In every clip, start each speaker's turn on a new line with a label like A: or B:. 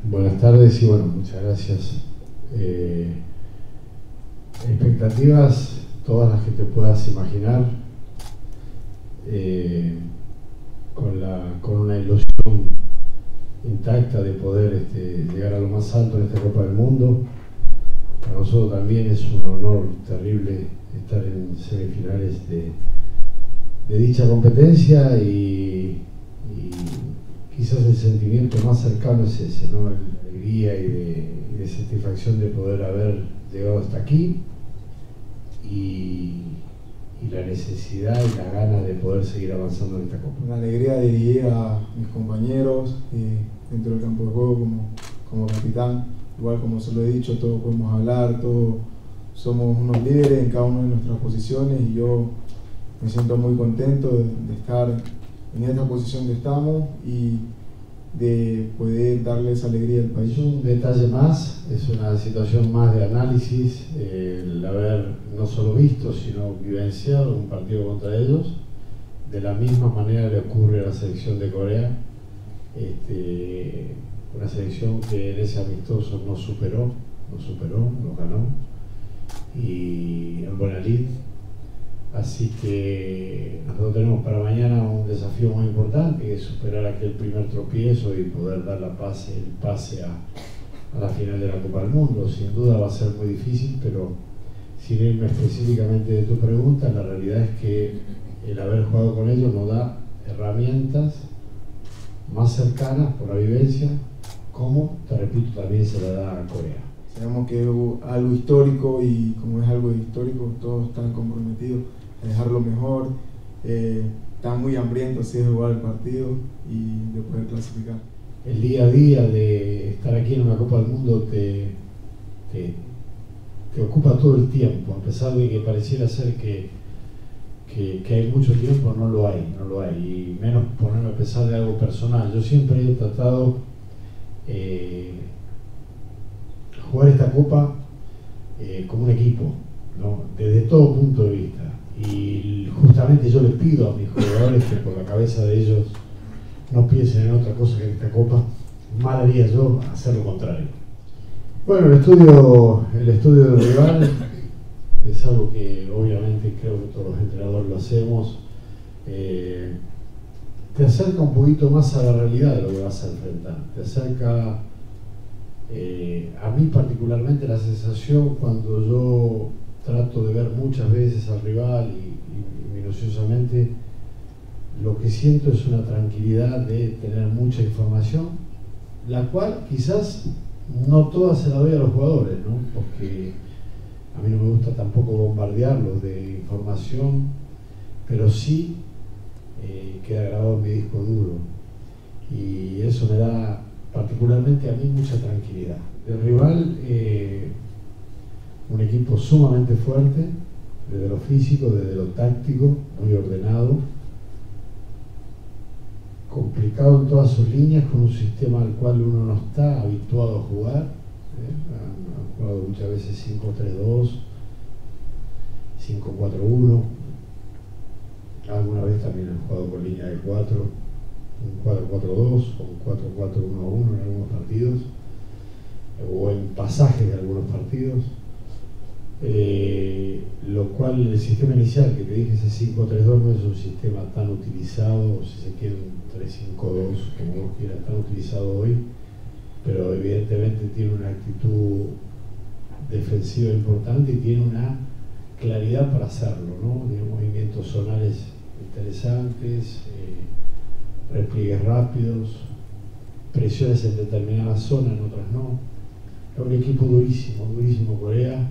A: Buenas tardes y bueno, muchas gracias. Expectativas, todas las que te puedas imaginar, con una ilusión intacta de poder llegar a lo más alto en esta Copa del Mundo. Para nosotros también es un honor terrible estar en semifinales de dicha competencia y quizás el sentimiento más cercano es ese, ¿no? La alegría y de satisfacción de poder haber llegado hasta aquí y la necesidad y la ganas de poder seguir avanzando en esta Copa.
B: Una alegría de dirigir a mis compañeros dentro del campo de juego como capitán. Igual como se lo he dicho, todos podemos hablar, todos somos unos líderes en cada una de nuestras posiciones y yo me siento muy contento de estar en esta posición que estamos y de poder darles alegría al país.
A: Es un detalle más, es una situación más de análisis, el haber no solo visto, sino vivenciado un partido contra ellos. De la misma manera le ocurre a la selección de Corea, una selección que en ese amistoso nos superó, nos ganó, y en buena lid. Así que nosotros tenemos para mañana un desafío muy importante, que es superar aquel primer tropiezo y poder dar el pase a la final de la Copa del Mundo. Sin duda va a ser muy difícil, pero sin irme específicamente de tu pregunta, la realidad es que el haber jugado con ellos nos da herramientas más cercanas por la vivencia, como, te repito, también se la da a Corea.
B: Sabemos que es algo histórico y como es algo histórico, todos están comprometidos a dejarlo mejor, están muy hambrientos de jugar el partido y de poder clasificar.
A: El día a día de estar aquí en una Copa del Mundo te ocupa todo el tiempo, a pesar de que pareciera ser que hay mucho tiempo, no lo hay, y menos ponerme a pensar de algo personal. Yo siempre he tratado jugar esta Copa como un equipo, ¿no? Desde todo punto de vista, y justamente yo les pido a mis jugadores que por la cabeza de ellos no piensen en otra cosa que en esta Copa. Mal haría yo hacer lo contrario. Bueno, el estudio del rival es algo que obviamente creo que todos los entrenadores lo hacemos. Te acerca un poquito más a la realidad de lo que vas a enfrentar, te acerca a mí particularmente la sensación cuando yo trato de ver muchas veces al rival y minuciosamente, lo que siento es una tranquilidad de tener mucha información, la cual quizás no toda se la doy a los jugadores, ¿no? Porque a mí no me gusta tampoco bombardearlos de información, pero sí queda grabado en mi disco duro y eso me da particularmente a mí mucha tranquilidad. El rival, un equipo sumamente fuerte, desde lo físico, desde lo táctico, muy ordenado, complicado en todas sus líneas, con un sistema al cual uno no está habituado a jugar. Han jugado muchas veces 5-3-2, 5-4-1, alguna vez también han jugado con línea de 4, un 4-4-2 o un 4-4-1-1 en algunos partidos, o en pasajes de algunos partidos, lo cual el sistema inicial que te dije, ese 5-3-2, no es un sistema tan utilizado, si se quiere un 3-5-2, como vos quieras, tan utilizado hoy, pero evidentemente tiene una actitud defensiva importante y tiene una claridad para hacerlo, ¿no? Tiene movimientos zonales interesantes, repliegues rápidos, presiones en determinadas zonas, en otras no. Es un equipo durísimo Corea.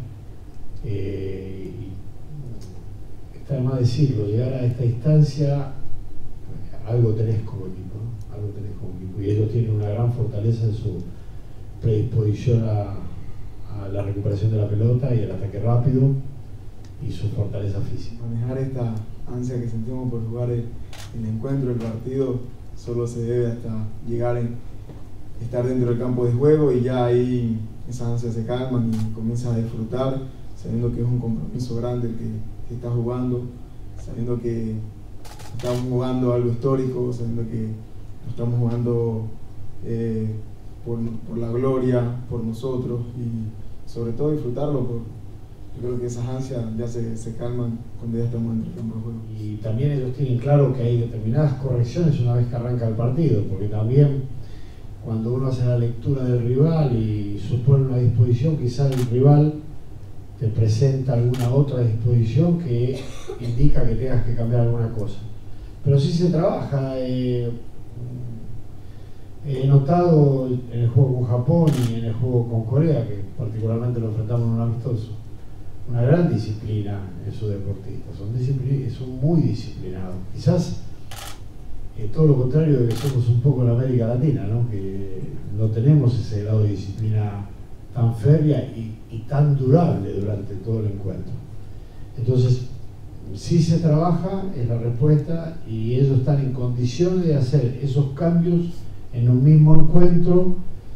A: Está de más decirlo, llegar a esta instancia, algo tenés como equipo, ¿no? Algo tenés como equipo, y ellos tienen una gran fortaleza en su predisposición a la recuperación de la pelota y el ataque rápido y su fortaleza física.
B: Manejar esta ansia que sentimos por jugar el encuentro, el partido, solo se debe hasta llegar estar dentro del campo de juego y ya ahí esas ansias se calman y comienzas a disfrutar, sabiendo que es un compromiso grande el que estás jugando, sabiendo que estamos jugando algo histórico, sabiendo que estamos jugando por la gloria, por nosotros y sobre todo disfrutarlo. Yo creo que esas ansias ya se calman cuando ya estamos en el campo de juego.
A: Y también ellos tienen claro que hay determinadas correcciones una vez que arranca el partido, porque también cuando uno hace la lectura del rival y supone una disposición, quizás el rival te presenta alguna otra disposición que indica que tengas que cambiar alguna cosa. Pero sí se trabaja. He notado en el juego con Japón y en el juego con Corea, que particularmente lo enfrentamos en un amistoso, una gran disciplina en sus deportistas. Son muy disciplinados. Quizás todo lo contrario de que somos un poco en América Latina, ¿no? Que no tenemos ese grado de disciplina tan férrea y tan durable durante todo el encuentro. Entonces, sí se trabaja, es la respuesta, y ellos están en condiciones de hacer esos cambios en un mismo encuentro,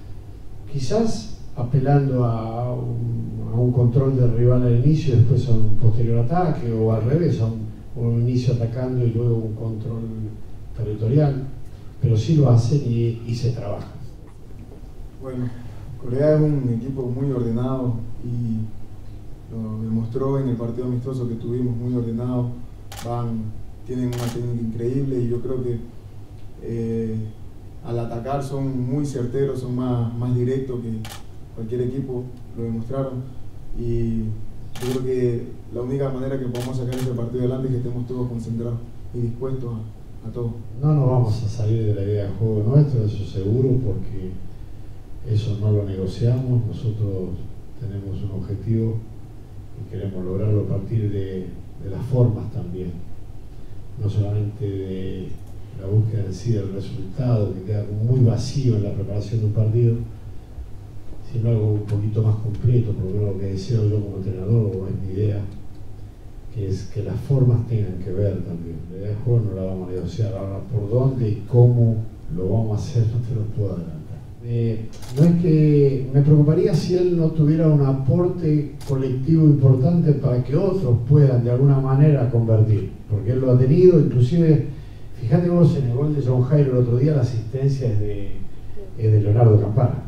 A: quizás apelando a un control del rival al inicio y después a un posterior ataque, o al revés, a un inicio atacando y luego un control territorial, pero sí lo hacen y se trabaja.
B: Bueno, Corea es un equipo muy ordenado y lo demostró en el partido amistoso que tuvimos, muy ordenado, tienen una técnica increíble y yo creo que al atacar son muy certeros, son más directos que cualquier equipo, lo demostraron, y yo creo que la única manera que podemos sacar ese partido adelante es que estemos todos concentrados y dispuestos a todo.
A: No nos vamos a salir de la idea de juego nuestro, eso seguro, porque eso no lo negociamos. Nosotros tenemos un objetivo y queremos lograrlo a partir de las formas también, no solamente de la búsqueda en sí del resultado, que queda muy vacío en la preparación de un partido, sino algo un poquito más completo, porque lo que deseo yo como entrenador, o es mi idea, que es que las formas tengan que ver también. La idea de juego no la vamos a negociar, ahora por dónde y cómo lo vamos a hacer no te lo puedo adelantar. No es que me preocuparía si él no tuviera un aporte colectivo importante para que otros puedan de alguna manera convertir, porque él lo ha tenido. Inclusive, fíjate vos en el gol de John Jairo el otro día, la asistencia es de Leonardo Campana,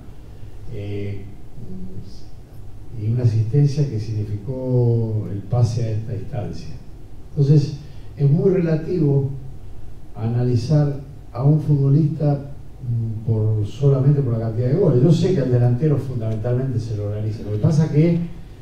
A: y una asistencia que significó el pase a esta instancia. Entonces es muy relativo analizar a un futbolista solamente por la cantidad de goles. Yo sé que el delantero fundamentalmente se lo organiza. Lo que pasa es que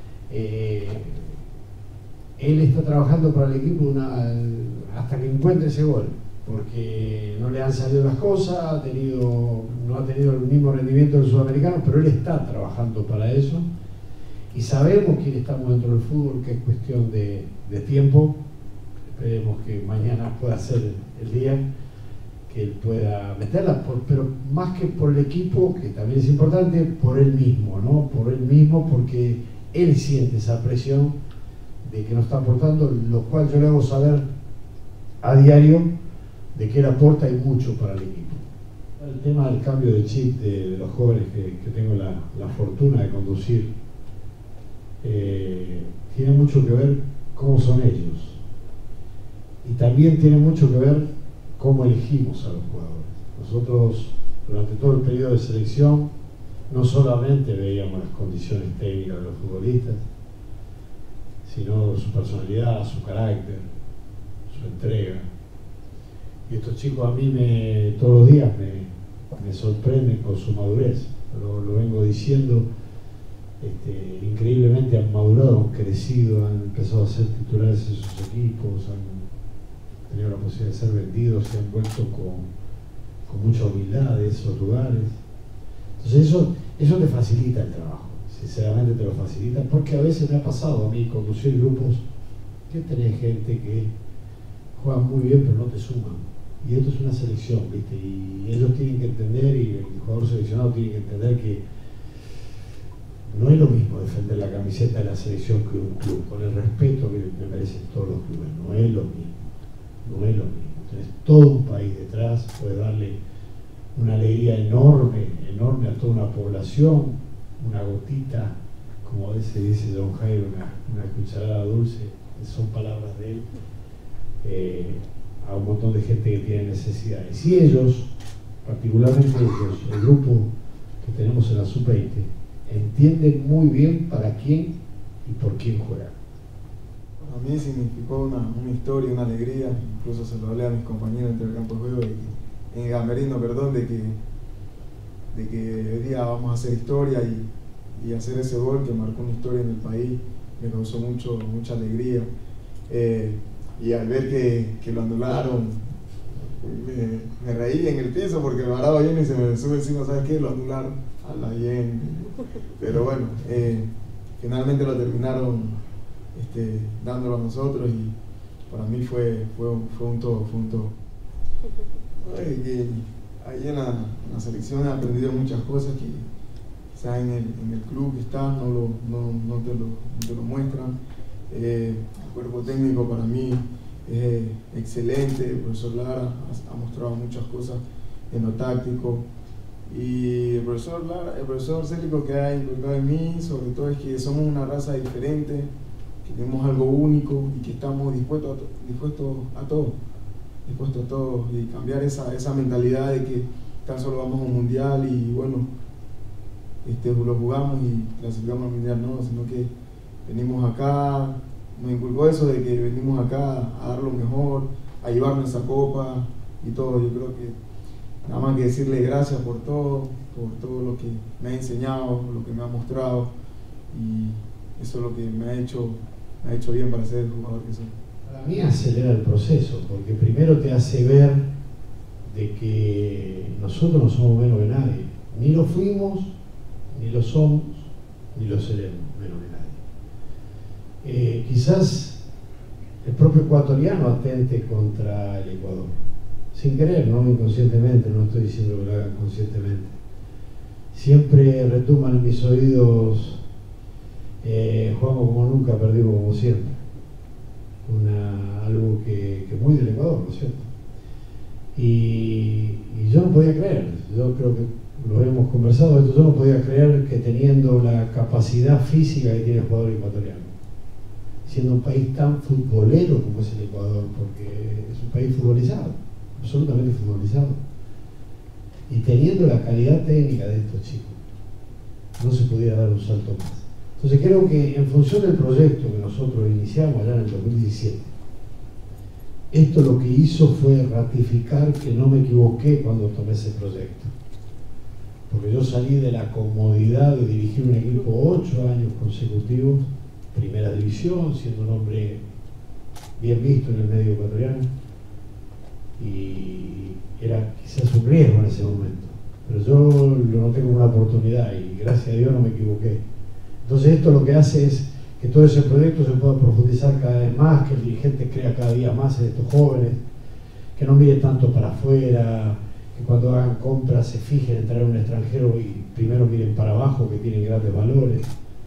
A: él está trabajando para el equipo hasta que encuentre ese gol, porque no le han salido las cosas, no ha tenido el mismo rendimiento del sudamericano, pero él está trabajando para eso, y sabemos quién estamos dentro del fútbol, que es cuestión de tiempo. Esperemos que mañana pueda ser el día que él pueda meterla, pero más que por el equipo, que también es importante, por él mismo, ¿no? Por él mismo, porque él siente esa presión de que no está aportando, lo cual yo le hago saber a diario de que él aporta y mucho para el equipo. El tema del cambio de chip de los jóvenes que tengo la fortuna de conducir, tiene mucho que ver cómo son ellos, y también tiene mucho que ver cómo elegimos a los jugadores. Nosotros durante todo el periodo de selección no solamente veíamos las condiciones técnicas de los futbolistas, sino su personalidad, su carácter, su entrega. Y estos chicos a mí todos los días me sorprenden con su madurez. Lo vengo diciendo, increíblemente han madurado, han crecido, han empezado a ser titulares en sus equipos, han tenido la posibilidad de ser vendidos, se han vuelto con mucha humildad de esos lugares. Entonces eso te facilita el trabajo, sinceramente te lo facilita, porque a veces me ha pasado a mí conducir grupos que tenés gente que juega muy bien pero no te suman, y esto es una selección, ¿viste? Y ellos tienen que entender, y el jugador seleccionado tiene que entender que no es lo mismo defender la camiseta de la selección que un club, con el respeto que me merecen todos los clubes. No es lo mismo. No es lo mismo. Tienes todo un país detrás, puedes darle una alegría enorme a toda una población, una gotita, como a veces dice John Jairo, una cucharada dulce, son palabras de él, a un montón de gente que tiene necesidades. Y ellos, particularmente ellos, el grupo que tenemos en la sub-20 entienden muy bien para quién y por quién juegan.
B: A mí significó una historia, una alegría, incluso se lo hablé a mis compañeros entre el campo de juego, en el camerino, perdón, de que hoy día vamos a hacer historia y hacer ese gol que marcó una historia en el país me causó mucha alegría. Y al ver que lo anularon, me reí en el piso porque me paraba bien y se me sube encima, ¿sabes qué? Lo anularon a la bien. Pero bueno, finalmente lo terminaron dándolo a nosotros y para mí fue un todo. Ahí en la selección he aprendido muchas cosas que quizás en el club que estás no te lo muestran. El cuerpo técnico para mí es excelente, el profesor Lara ha mostrado muchas cosas en lo táctico y el profesor Célico que ha inculcado en mí sobre todo es que somos una raza diferente, que tenemos algo único y que estamos dispuestos a todo y cambiar esa mentalidad de que tan solo vamos a un mundial y bueno, lo jugamos y clasificamos al mundial, no, sino que venimos acá, nos inculcó eso de que venimos acá a dar lo mejor, a llevarnos esa copa y todo. Yo creo que nada más que decirle gracias por todo lo que me ha enseñado, lo que me ha mostrado y eso es lo que me ha hecho bien para ser el jugador que soy.
A: Para mí acelera el proceso, porque primero te hace ver de que nosotros no somos menos que nadie, ni lo fuimos, ni lo somos, ni lo seremos menos que nadie. Quizás el propio ecuatoriano atente contra el Ecuador, sin querer, no inconscientemente, no estoy diciendo que lo hagan conscientemente. Siempre retumban en mis oídos, jugamos como nunca, perdimos como siempre. Algo que muy del Ecuador, ¿no es cierto? Y yo no podía creer, yo creo que lo hemos conversado, esto yo no podía creer que teniendo la capacidad física que tiene el jugador ecuatoriano, siendo un país tan futbolero como es el Ecuador, porque es un país futbolizado, absolutamente futbolizado, y teniendo la calidad técnica de estos chicos, no se pudiera dar un salto más. Entonces creo que en función del proyecto que nosotros iniciamos allá en el 2017, esto lo que hizo fue ratificar que no me equivoqué cuando tomé ese proyecto. Porque yo salí de la comodidad de dirigir un equipo 8 años consecutivos, primera división, siendo un hombre bien visto en el medio ecuatoriano, y era quizás un riesgo en ese momento. Pero yo lo noté como una oportunidad y gracias a Dios no me equivoqué. Entonces esto lo que hace es que todo ese proyecto se pueda profundizar cada vez más, que el dirigente crea cada día más en estos jóvenes, que no miren tanto para afuera, que cuando hagan compras se fijen en traer un extranjero y primero miren para abajo, que tienen grandes valores.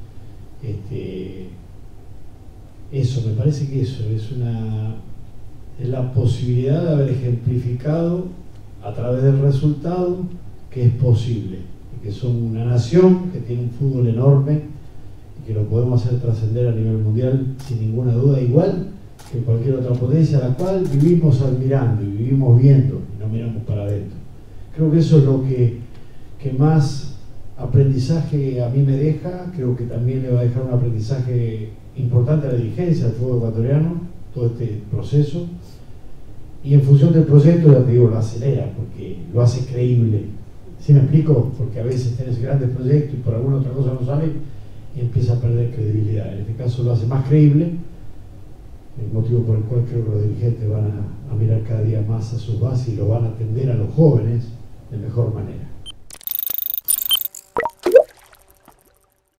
A: Eso, me parece que eso es la posibilidad de haber ejemplificado a través del resultado que es posible, y que son una nación que tiene un fútbol enorme, que lo podemos hacer trascender a nivel mundial sin ninguna duda, igual que cualquier otra potencia a la cual vivimos admirando y vivimos viendo y no miramos para adentro. Creo que eso es lo que más aprendizaje a mí me deja. Creo que también le va a dejar un aprendizaje importante a la dirigencia del fútbol ecuatoriano, todo este proceso, y en función del proyecto, ya te digo, lo acelera porque lo hace creíble. ¿Sí me explico? Porque a veces tenés grandes proyectos y por alguna otra cosa no sale y empieza a perder credibilidad. En este caso lo hace más creíble, el motivo por el cual creo que los dirigentes van a mirar cada día más a sus bases y lo van a atender a los jóvenes de mejor manera.